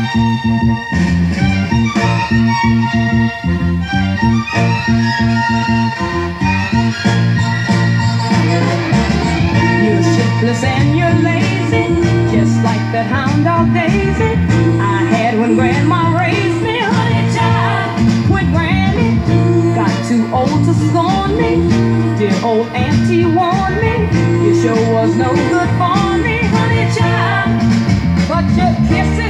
You're shiftless and you're lazy, just like that hound dog Daisy I had when Grandma raised me. Honey child, quit Granny, got too old to scorn me. Dear old auntie warned me, you sure was no good for me. Honey child, but your kisses